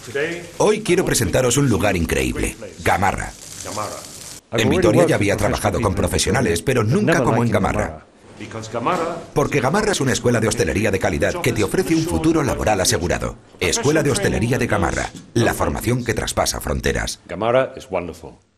Hoy quiero presentaros un lugar increíble, Gamarra. En Vitoria ya había trabajado con profesionales, pero nunca como en Gamarra. Porque Gamarra es una escuela de hostelería de calidad que te ofrece un futuro laboral asegurado. Escuela de Hostelería de Gamarra, la formación que traspasa fronteras. Gamarra is wonderful.